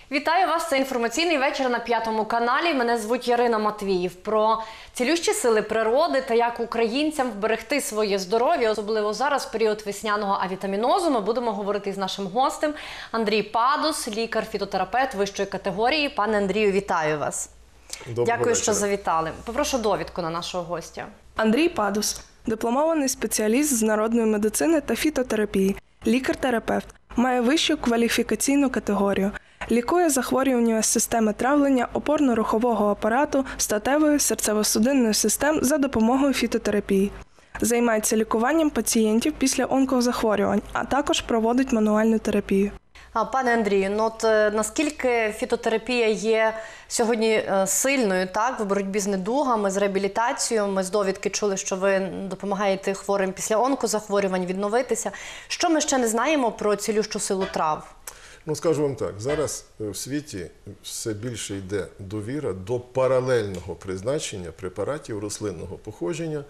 Вітаю вас! Це інформаційний вечір на П'ятому каналі. Мене звуть Ярина Матвіїв. Про цілющі сили природи та як українцям вберегти своє здоров'я, особливо зараз, в період весняного авітамінозу, ми будемо говорити з нашим гостем. Андрій Падус, лікар-фітотерапевт вищої категорії. Пане Андрію, вітаю вас. Дякую, що завітали. Попрошу довідку на нашого гостя. Андрій Падус – дипломований спеціаліст з народної медицини та фітотерапії, лікар-терапевт, має вищу кваліфікаційну категорію. Лікує захворювання системи травлення, опорно-рухового апарату, статевої, серцево-судинної систем за допомогою фітотерапії. Займається лікуванням пацієнтів після онкозахворювань, а також проводить мануальну терапію. Пане Андрію, наскільки фітотерапія є сьогодні сильною в боротьбі з недугами, з реабілітацією? Ми з довідки чули, що ви допомагаєте хворим після онкозахворювань відновитися. Що ми ще не знаємо про цілющу силу трав? Скажу вам так, зараз в світі все більше йде довіра до паралельного призначення препаратів рослинного походження,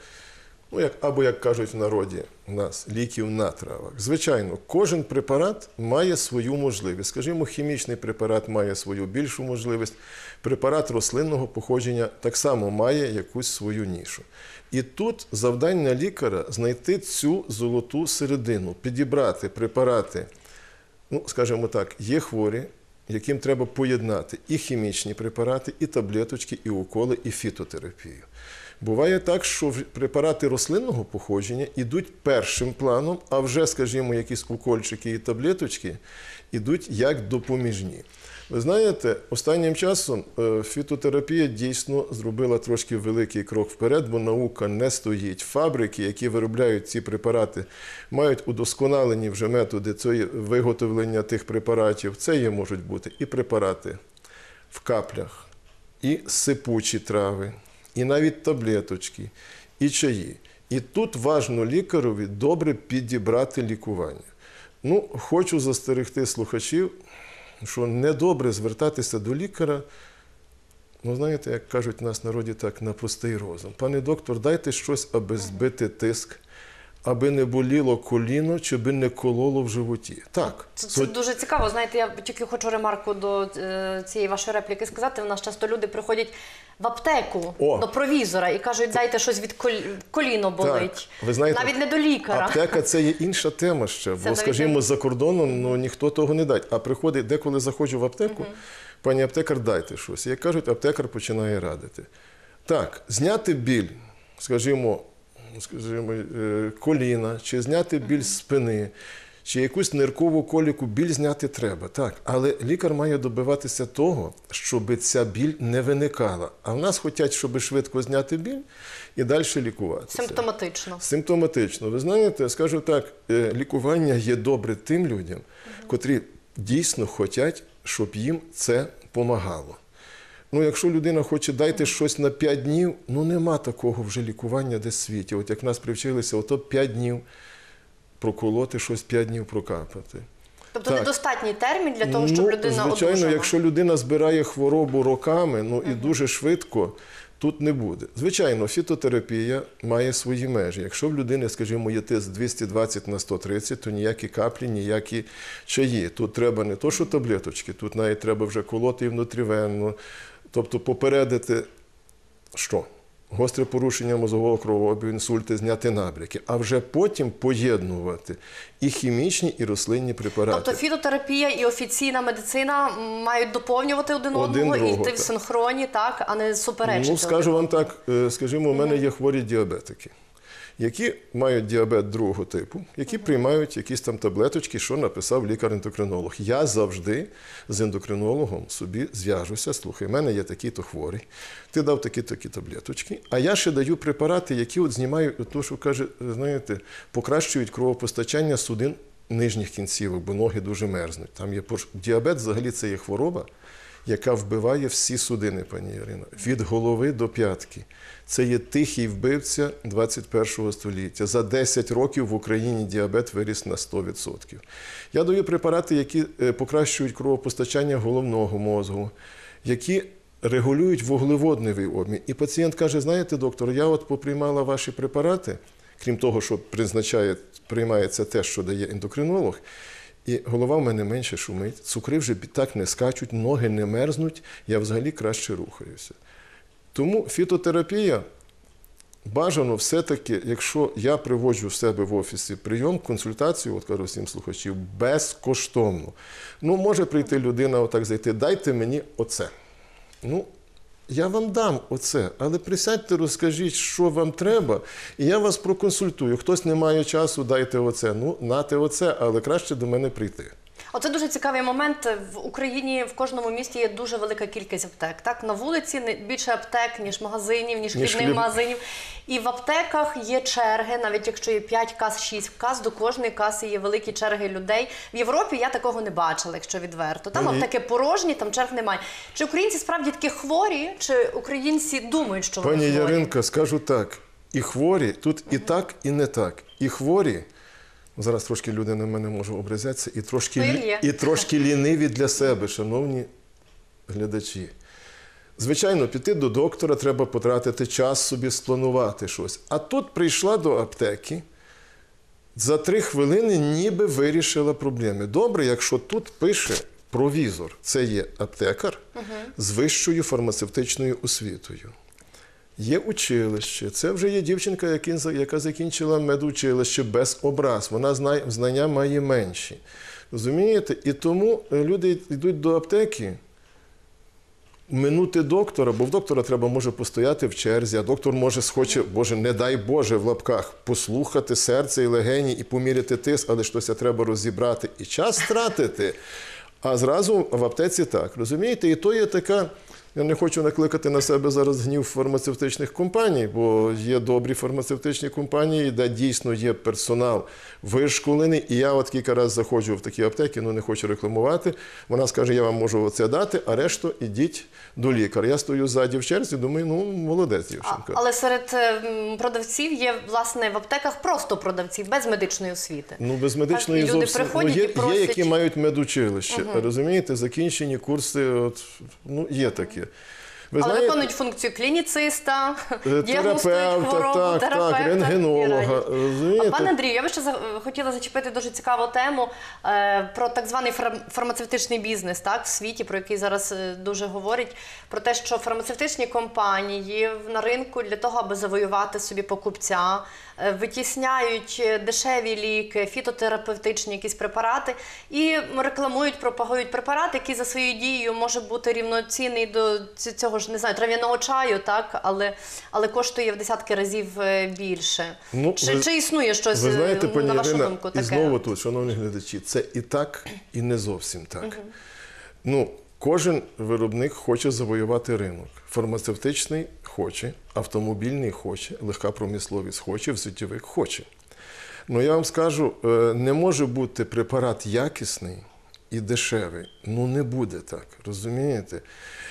або, як кажуть в народі у нас, ліків на травах. Звичайно, кожен препарат має свою можливість. Скажімо, хімічний препарат має свою більшу можливість, препарат рослинного походження так само має якусь свою нішу. І тут завдання лікаря – знайти цю золоту середину, підібрати препарати. Скажімо так, є хворі, яким треба поєднати і хімічні препарати, і таблеточки, і уколи, і фітотерапію. Буває так, що препарати рослинного походження йдуть першим планом, а вже, скажімо, якісь укольчики і таблеточки йдуть як допоміжні. Ви знаєте, останнім часом фітотерапія дійсно зробила трошки великий крок вперед, бо наука не стоїть. Фабрики, які виробляють ці препарати, мають удосконалені вже методи виготовлення тих препаратів. Це можуть бути і препарати в каплях, і сипучі трави, і навіть таблеточки, і чаї. І тут важливо лікареві добре підібрати лікування. Хочу застерегти слухачів, що недобре звертатися до лікаря, знаєте, як кажуть у нас в народі так, на простий розум. Пане доктор, дайте щось, аби збити тиск, аби не боліло коліно, чи аби не кололо в животі. Так. Це дуже цікаво. Знаєте, я тільки хочу ремарку до цієї вашої репліки сказати. У нас часто люди приходять в аптеку до провізора і кажуть, дайте щось від коліно болить. Так. Ви знаєте, навіть не до лікаря. Аптека – це є інша тема ще, бо, скажімо, за кордоном ніхто того не дасть. А приходить, деколи заходжу в аптеку, пані аптекар, дайте щось. І як кажуть, аптекар починає радити. Так, зняти біль, скажімо, коліна, чи зняти біль з спини, чи якусь ниркову коліку, біль зняти треба. Так, але лікар має добиватися того, щоб ця біль не виникала. А в нас хочуть, щоб швидко зняти біль і далі лікуватися. Симптоматично. Симптоматично. Ви знаєте, скажу так, лікування є добре тим людям, котрі дійсно хочуть, щоб їм це допомагало. Якщо людина хоче дайте щось на 5 днів, нема такого вже лікування десь в світі. От як в нас привчилися, ото 5 днів проколоти, щось 5 днів прокапати. Тобто недостатній термін для того, щоб людина одужала? Звичайно, якщо людина збирає хворобу роками, і дуже швидко, тут не буде. Звичайно, фітотерапія має свої межі. Якщо в людини, скажімо, є тиск 220 на 130, то ніякі каплі, ніякі чаї. Тут треба не то, що таблеточки, тут навіть треба вже колоти і внутрівенно. Тобто попередити, що? Гостре порушення мозгового кровообігу, інсульти, зняти набряки, а вже потім поєднувати і хімічні, і рослинні препарати. Тобто фітотерапія і офіційна медицина мають доповнювати один одного і йти в синхроні, а не суперечити? Скажу вам так, скажімо, у мене є хворі діабетики, які мають діабет 2-го типу, які приймають якісь там таблеточки, що написав лікар-ендокринолог. Я завжди з ендокринологом собі зв'яжуся, слухай, в мене є такий-то хворий, ти дав такі-такі таблеточки, а я ще даю препарати, які знімають, то, що каже, знаєте, покращують кровопостачання судин нижніх кінцівок, бо ноги дуже мерзнуть. Діабет взагалі це є хвороба, яка вбиває всі судини, пані Ірино, від голови до п'ятки. Це є тихий вбивця 21 століття. За 10 років в Україні діабет виріс на 100%. Я даю препарати, які покращують кровопостачання головного мозку, які регулюють вуглеводневий обмін. І пацієнт каже, знаєте, доктор, я поприймала ваші препарати, крім того, що приймається те, що дає ендокринолог, І голова в мене менше шумить, цукри вже так не скачуть, ноги не мерзнуть, я взагалі краще рухаюся. Тому фітотерапія бажано все-таки, якщо я приводжу в себе в офісі прийом, консультацію, от кажу всім слухачів, безкоштовно. Ну, може прийти людина, отак зайти, дайте мені оце. Ну, я вам дам оце, але присядьте, розкажіть, що вам треба, і я вас проконсультую. Хтось не має часу, дайте оце. Ну, нате оце, але краще до мене прийти. Оце дуже цікавий момент. В Україні в кожному місті є дуже велика кількість аптек. Так, на вулиці більше аптек, ніж магазинів, ніж хлібних магазинів. І в аптеках є черги, навіть якщо є 5 кас, 6 кас, до кожної каси є великі черги людей. В Європі я такого не бачила, якщо відверто. Там аптеки порожні, там черг немає. Чи українці справді такі хворі, чи українці думають, що вони хворі? Пані Яринка, скажу так, і хворі, тут і так, і не так. І хворі, зараз трошки люди на мене можуть образятися, і трошки ліниві для себе, шановні глядачі. Звичайно, піти до доктора, треба потратити час собі, спланувати щось. А тут прийшла до аптеки, за 3 хвилини ніби вирішила проблеми. Добре, якщо тут пише провізор, це є аптекар з вищою фармацевтичною освітою. Є училище, це вже є дівчинка, яка закінчила медучилище без образ, вона знання має менші. Розумієте? І тому люди йдуть до аптеки, минути доктора, бо в доктора треба може постояти в черзі, а доктор може схоче, Боже, не дай Боже, в лапках, послухати серце і легені і поміряти тиск, але щось треба розібрати і час втратити. А зразу в аптеці так, розумієте? І то є така, я не хочу накликати на себе зараз гнів фармацевтичних компаній, бо є добрі фармацевтичні компанії, де дійсно є персонал вишколений. І я от кілька разів заходжу в такі аптеки, ну не хочу рекламувати. Вона скаже, я вам можу оце дати, а решту ідіть до лікаря. Я стою ззаді в черзі, думаю, ну молодець дівчинка. Але серед продавців є, власне, в аптеках просто продавці, без медичної освіти. Ну, без медичної так, зовсім. Ну, є, які мають медучилище, розумієте, закінчені курси, от, ну, є такі. Але виконують функцію клініциста, діагностують хворобу, терапевта, рентгенолога. Пане Андрію, я би ще хотіла зачепити дуже цікаву тему про так званий фармацевтичний бізнес, так, в світі, про який зараз дуже говорять, про те, що фармацевтичні компанії на ринку для того, аби завоювати собі покупця, витісняють дешеві ліки, фітотерапевтичні якісь препарати і рекламують, пропагують препарат, який за своєю дією може бути рівноцінний до цього ж, не знаю, трав'яного чаю, так, але коштує в десятки разів більше. Ну, чи існує щось, ви знаєте, пані на вашу Ірина, думку, таке? І знову тут, шановні глядачі, це і так, і не зовсім так. Ну, кожен виробник хоче завоювати ринок. Фармацевтичний хоче, автомобільний хоче, легка промисловість хоче, взуттєвик хоче. Ну, я вам скажу, не може бути препарат якісний і дешевий. Ну, не буде так, розумієте?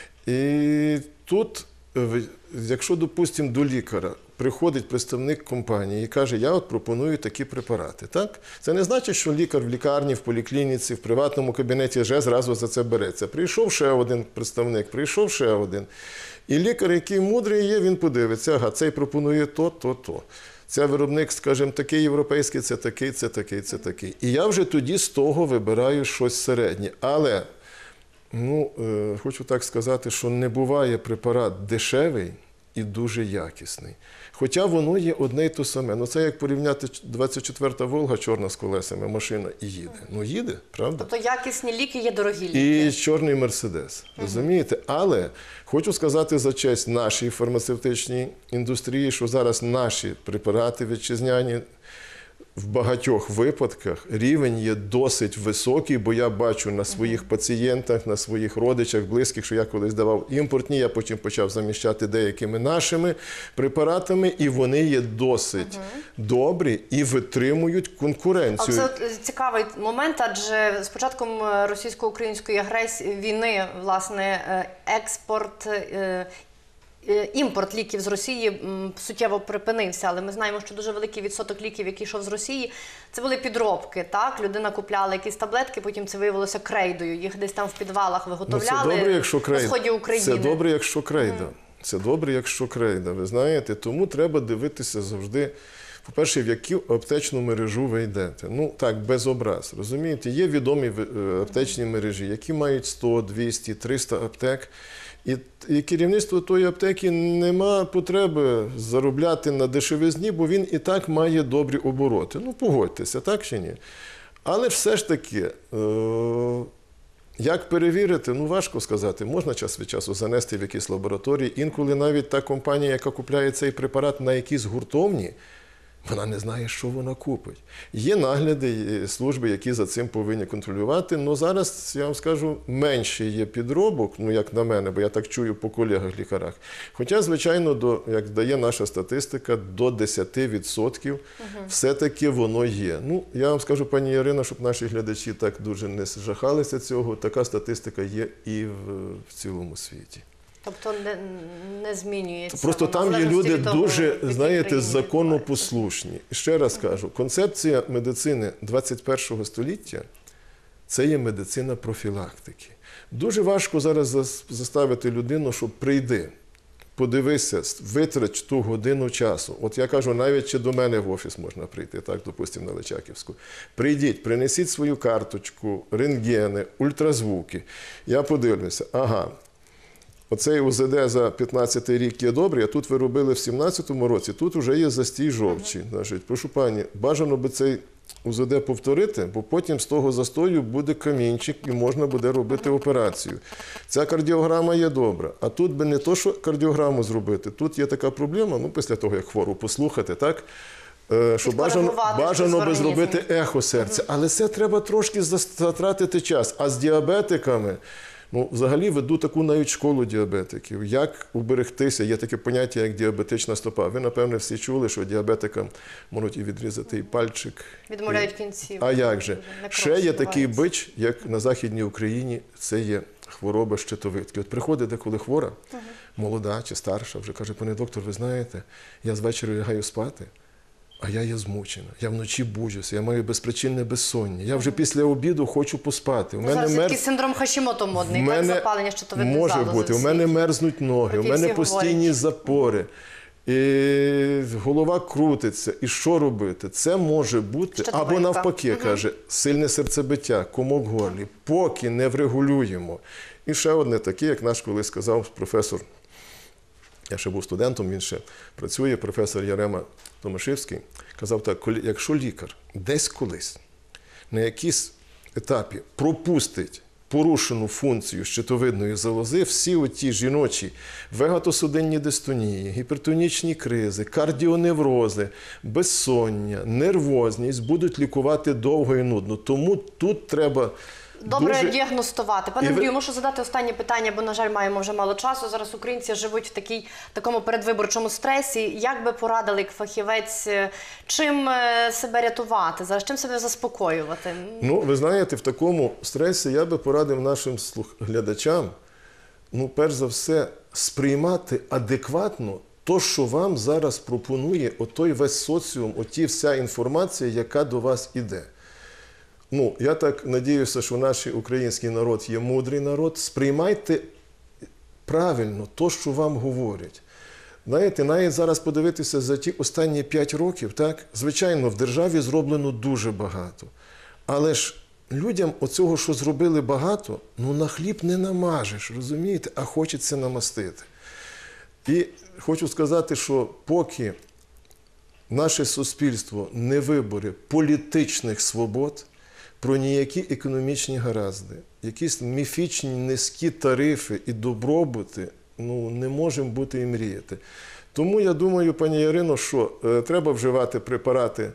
І тут, якщо, допустимо, до лікаря приходить представник компанії і каже, я от пропоную такі препарати, так? Це не значить, що лікар в лікарні, в поліклініці, в приватному кабінеті вже зразу за це береться. Прийшов ще один представник, прийшов ще один. І лікар, який мудрий є, він подивиться, ага, цей пропонує то, то, то. Це виробник, скажімо, такий європейський, це такий, це такий, це такий. І я вже тоді з того вибираю щось середнє. Але, ну, хочу так сказати, що не буває препарат дешевий і дуже якісний. Хоча воно є одне й те саме. Ну, це як порівняти 24-та Волга, чорна з колесами, машина і їде. Ну, їде, правда? Тобто якісні ліки є дорогі ліки. І чорний Мерседес, розумієте? Але хочу сказати за честь нашій фармацевтичній індустрії, що зараз наші препарати вітчизняні, в багатьох випадках рівень є досить високий, бо я бачу на своїх пацієнтах, на своїх родичах, близьких, що я колись давав імпортні, я потім почав заміщати деякими нашими препаратами, і вони є досить добрі і витримують конкуренцію. А це цікавий момент, адже з початком російсько-української війни, власне, імпорт ліків з Росії суттєво припинився, але ми знаємо, що дуже великий відсоток ліків, який йшов з Росії, це були підробки, так? Людина купляла якісь таблетки, потім це виявилося крейдою. Їх десь там в підвалах виготовляли на сході України. Це добре, якщо крейда. Це добре, якщо крейда, ви знаєте. Тому треба дивитися завжди по-перше, в яку аптечну мережу ви йдете. Ну, так, без образ, розумієте? Є відомі аптечні мережі, які мають 100, 200, 300 аптек. І керівництво тої аптеки нема потреби заробляти на дешевизні, бо він і так має добрі обороти. Ну, погодьтеся, так чи ні? Але все ж таки, як перевірити, ну важко сказати. Можна час від часу занести в якісь лабораторії. Інколи навіть та компанія, яка купляє цей препарат на якісь гуртовні, вона не знає, що вона купить. Є нагляди, є служби, які за цим повинні контролювати. Але зараз, я вам скажу, менше є підробок, ну як на мене, бо я так чую по колегах-лікарях. Хоча, звичайно, як дає наша статистика, до 10% все-таки воно є. Ну, я вам скажу, пані Ірина, щоб наші глядачі так дуже не жахалися цього, така статистика є і в цілому світі. Тобто не змінюється. Просто там є люди дуже, знаєте, законопослушні. І ще раз кажу, концепція медицини 21 століття – це є медицина профілактики. Дуже важко зараз заставити людину, щоб прийди, подивися, витрать ту годину часу. От я кажу, навіть чи до мене в офіс можна прийти, так, допустимо, на Личаківську. Прийдіть, принесіть свою карточку, рентгени, ультразвуки. Я подивлюся, ага, оцей УЗД за 15-й рік є добрий, а тут ви робили в 17-му році, тут вже є застій жовчі. Значить, прошу пані, бажано би цей УЗД повторити, бо потім з того застою буде камінчик і можна буде робити операцію. Ця кардіограма є добра, а тут би не то, що кардіограму зробити, тут є така проблема, ну після того, як хвору послухати, так, що бажано би зробити ехо серця, але це треба трошки затратити час. А з діабетиками, ну, взагалі веду таку навіть школу діабетиків. Як уберегтися? Є таке поняття, як діабетична стопа. Ви, напевне, всі чули, що діабетикам можуть і відрізати і пальчик. Відмовляють кінців. А як же? Ще є такий бич, як на Західній Україні, це є хвороба щитовидки. От приходить деколи хвора, молода чи старша, вже каже, пане доктор, ви знаєте, я з вечора лягаю спати, а я є змучена, я вночі буджуся, я маю безпричинне безсоння, я вже після обіду хочу поспати. Зараз такий синдром Хашімото модний, так, запалення щитовидної залози. Може бути, у мене мерзнуть ноги, у мене постійні запори, і голова крутиться. І що робити? Це може бути, або навпаки, каже, сильне серцебиття, комок в горлі, поки не врегулюємо. І ще одне таке, як наш колись сказав професор, я ще був студентом, він ще працює, професор Ярема Томашевський, казав так, якщо лікар десь колись на якійсь етапі пропустить порушену функцію щитовидної залози, всі оті жіночі вегетосудинні дистонії, гіпертонічні кризи, кардіоневрози, безсоння, нервозність будуть лікувати довго і нудно. Тому тут треба добре діагностувати. Пане Андрію, мушу задати останнє питання, бо, на жаль, маємо вже мало часу. Зараз українці живуть в такому передвиборчому стресі. Як би порадили, як фахівець, чим себе рятувати? Зараз чим себе заспокоювати? Ну, ви знаєте, в такому стресі я би порадив нашим глядачам, ну, перш за все, сприймати адекватно то, що вам зараз пропонує отой весь соціум, оті вся інформація, яка до вас іде. Ну, я так надіюся, що наш український народ є мудрий народ. Сприймайте правильно то, що вам говорять. Знаєте, навіть зараз подивитися за ті останні 5 років, так, звичайно, в державі зроблено дуже багато. Але ж людям оцього, що зробили багато, ну на хліб не намажеш, розумієте, а хочеться намастити. І хочу сказати, що поки наше суспільство не виборе політичних свобод, про ніякі економічні гаразди, якісь міфічні низькі тарифи і добробути, ну, не можемо бути і мріяти. Тому я думаю, пані Ірино, що треба вживати препарати,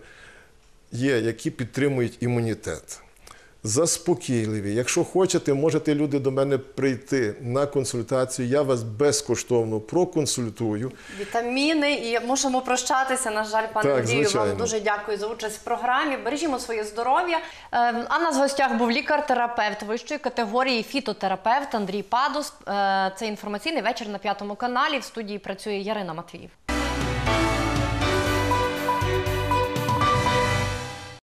які підтримують імунітет. Заспокійливі. Якщо хочете, можете люди до мене прийти на консультацію, я вас безкоштовно проконсультую. Вітаміни і мусимо прощатися, на жаль, пане Андрію, вам дуже дякую за участь в програмі. Бережімо своє здоров'я. А нас в гостях був лікар-терапевт вищої категорії, фітотерапевт Андрій Падус. Це інформаційний вечір на 5 каналі. В студії працює Ярина Матвіїв.